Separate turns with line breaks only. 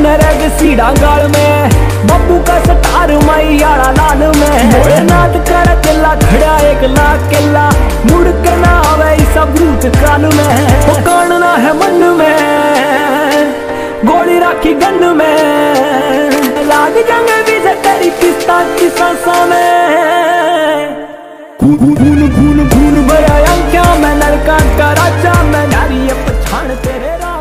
ने रग सीढ़ा गाल में, बब्बू का सटार माई आड़ा लाल में। भोलेनाथ कर किला खड़ा 1 लाख किला, मुड़ के ना आवे सब भूत काल में। वो कानना है मन में, गोली राखी गन में, लाग जंग भी से तेरी किस्ता की सांसा में। खून खून खून भरा आंखों में, नलका का राजा मैं, नारी पछाण तेरे